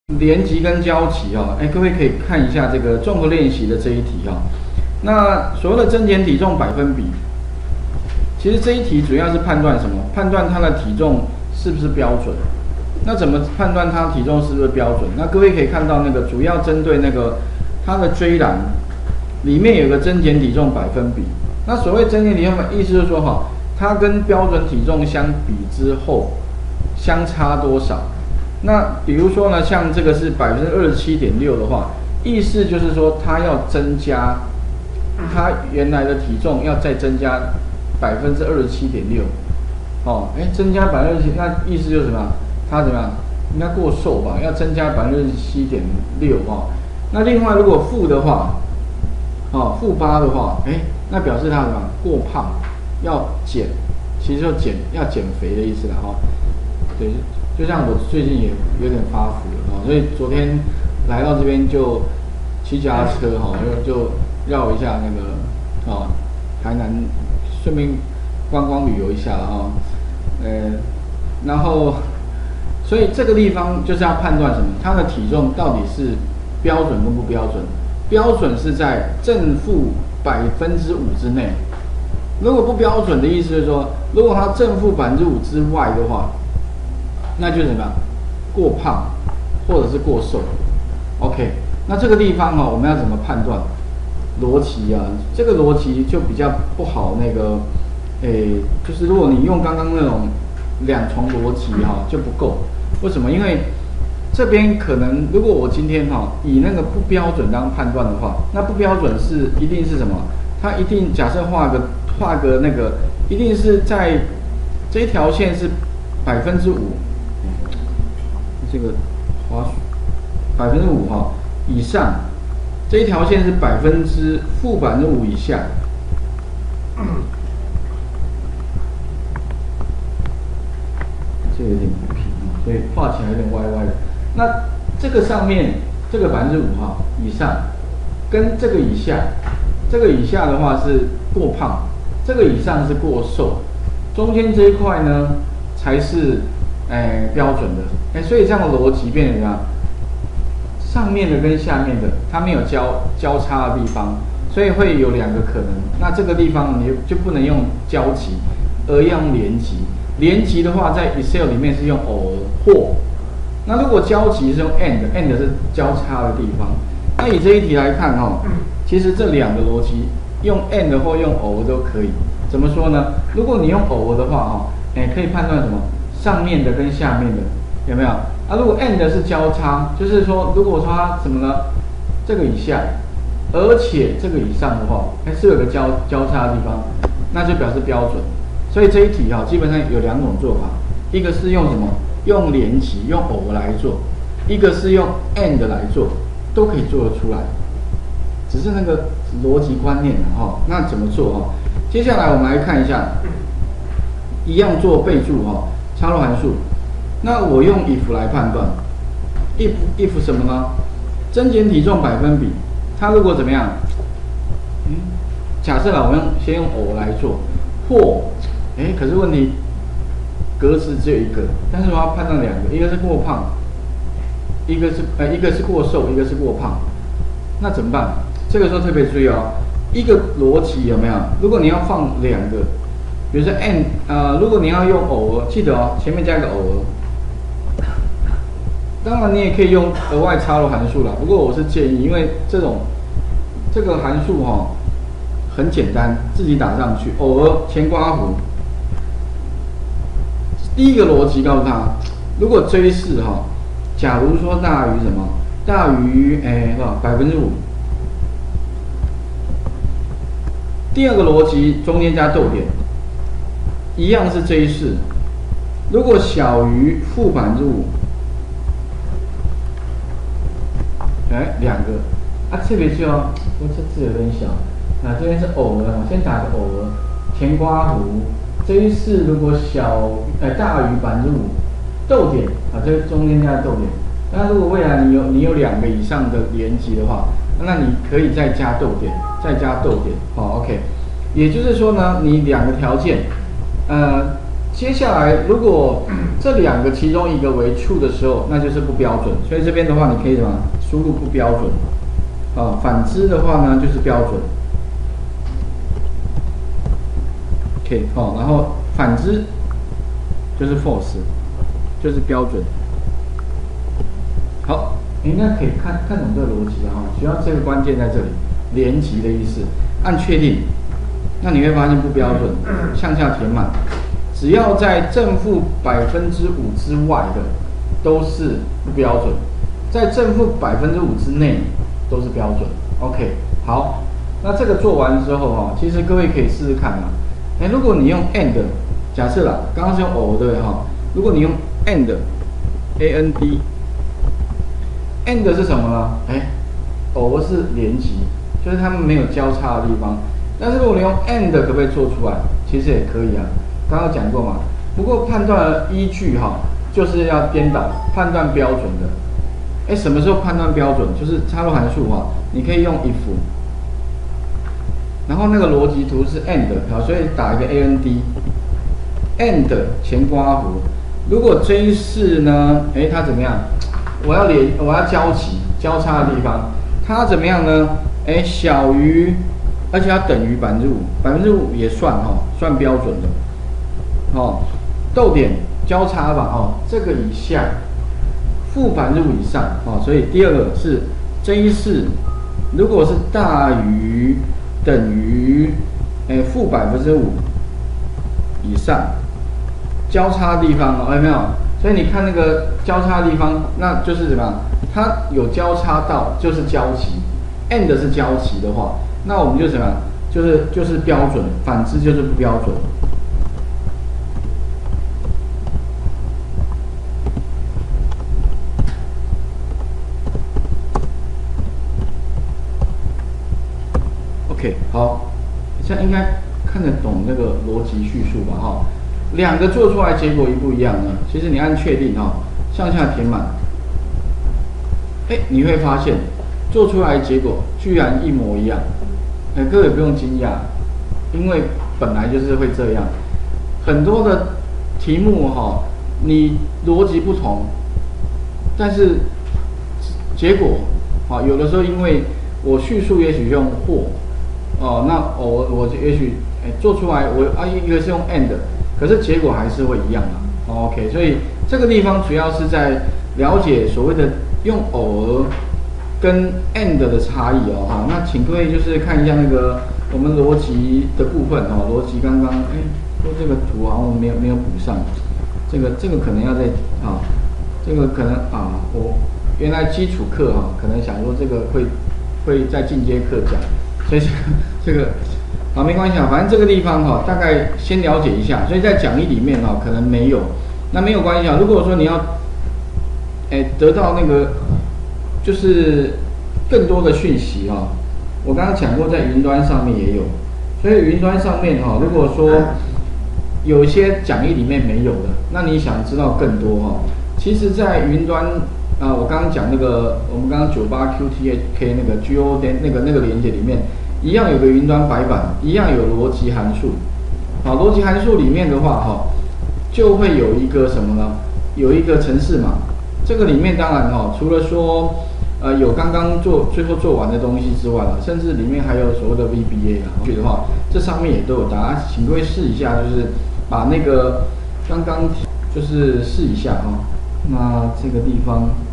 连级跟交集各位可以看一下这个综合练习的这一题那所谓的增减体重百分比，其实这一题主要是判断什么？判断它的体重是不是标准。那怎么判断它体重是不是标准？那各位可以看到那个主要针对那个它的追栏里面有个增减体重百分比。那所谓增减体重，意思就是说它跟标准体重相比之后相差多少？那比如说呢，像这个是27.6%的话，意思就是说它要增加它原来的体重要再增加27.6%，增加27%，那意思就是什么？它怎么样？应该过瘦吧？要增加7.6%那另外如果负的话，负8的话，那表示它什么？过胖，要减，其实就要减肥的意思了对。就像我最近也有点发福了所以昨天来到这边就骑脚踏车就绕一下那个台南，顺便观光旅游一下然后所以这个地方就是要判断什么？它的体重到底是标准跟不标准？标准是在正负5%之内，如果不标准的意思就是说，如果它正负5%之外的话。那就是什么？过胖，或者是过瘦。OK， 那这个地方我们要怎么判断？逻辑这个逻辑就比较不好。就是如果你用刚刚那种两重逻辑就不够。为什么？因为这边可能如果我今天以那个不标准当判断的话，那不标准是一定是什么？它一定假设画个那个，一定是在这一条线是5%。这个滑鼠5%以上，这一条线是负5%以下，这有点不平所以画起来有点歪歪的。那这个上面这个5%以上，跟这个以下，这个以下的话是过胖，这个以上是过瘦，中间这一块呢才是标准的。所以这样的逻辑变成怎么样？上面的跟下面的它没有交叉的地方，所以会有两个可能。那这个地方你就不能用交集，而要用连集。连集的话，在 Excel 里面是用偶或。那如果交集是用 and 是交叉的地方。那以这一题来看其实这两个逻辑用 and 或用偶都可以。怎么说呢？如果你用偶的话可以判断什么？上面的跟下面的。有没有如果 and 是交叉，就是说，如果说它什么呢？这个以下，而且这个以上的话，是有个交叉的地方，那就表示标准。所以这一题基本上有两种做法，一个是用什么？用连集，用偶来做；一个是用 and 来做，都可以做得出来。只是那个逻辑观念那怎么做接下来我们来看一下，一样做备注插入函数。那我用 if 来判断 ，if 什么呢？增减体重百分比，它如果怎么样？假设我们先用偶来做，或可是问题格子只有一个，但是我要判断两个，一个是过胖，一个是过瘦，一个是过胖，那怎么办？这个时候特别注意一个逻辑有没有？如果你要放两个，比如说 and 如果你要用偶记得前面加一个偶。当然，你也可以用额外插入函数啦。不过我是建议，因为这个函数很简单，自己打上去，偶尔前刮弧。第一个逻辑告诉他，如果追视假如说大于什么？大于5%。第二个逻辑中间加逗点，一样是追视。如果小于负5%。两个特别注意这字有点小这边是偶尔先打个偶尔前刮弧，这一次如果大于5%，逗点这个中间加逗点。那如果未来你有两个以上的连集的话，那你可以再加逗点，OK。也就是说呢，你两个条件， 接下来如果这两个其中一个为 true 的时候，那就是不标准。所以这边的话，你可以什么输入不标准，反之的话呢就是标准。OK， 然后反之就是 false， 就是标准。好，你应该可以看懂这个逻辑了哈。主要这个关键在这里，连级的意思，按确定，那你会发现不标准，向下填满。只要在正负5%之外的都是不标准，在正负5%之内都是标准。OK， 好，那这个做完之后其实各位可以试试看嘛。如果你用 and， 假设啦，刚刚是用 or 对哈，如果你用 and，and，and 是什么呢？or 是连级，就是它们没有交叉的地方。但是如果你用 and 可不可以做出来？其实也可以啊。刚刚讲过嘛，不过判断的依据就是要颠倒，判断标准的。什么时候判断标准？就是插入函数你可以用 if， 然后那个逻辑图是 and， 所以打一个 and，and 前括弧。如果这是呢，它怎么样？我要交集交叉的地方，它怎么样呢？小于，而且要等于5%，5%也算算标准的。逗点交叉吧，这个以下，负5%以上，所以第二个是J4，如果是大于等于负5%以上，交叉的地方有没有？所以你看那个交叉的地方，那就是怎么样？它有交叉到就是交集 ，and 是交集的话，那我们就怎么样？就是标准，反之就是不标准。OK， 好，现在应该看得懂那个逻辑叙述吧？两个做出来结果一不一样呢？其实你按确定向下填满，你会发现做出来结果居然一模一样。各位不用惊讶，因为本来就是会这样。很多的题目你逻辑不同，但是结果有的时候因为我叙述也许用或。那我也许做出来一个是用 and， 可是结果还是会一样的。OK， 所以这个地方主要是在了解所谓的用 or 跟 and 的差异那请各位就是看一下那个我们逻辑的部分逻辑刚刚说这个图好像没有补上，这个可能要再这个可能我原来基础课可能想说这个会在进阶课讲。所以这个好没关系反正这个地方大概先了解一下。所以在讲义里面可能没有，那没有关系如果说你要得到那个就是更多的讯息我刚刚讲过在云端上面也有，所以云端上面如果说有一些讲义里面没有的，那你想知道更多其实在云端。我刚刚讲那个，我们刚刚98QTK 那个 GO 的那个连接里面，一样有个云端白板，一样有逻辑函数。逻辑函数里面的话就会有一个什么呢？有一个程式码。这个里面当然除了说有刚刚最后做完的东西之外甚至里面还有所谓的 VBA 的话，这上面也都有答案，请各位试一下，就是把那个刚刚就是试一下那这个地方。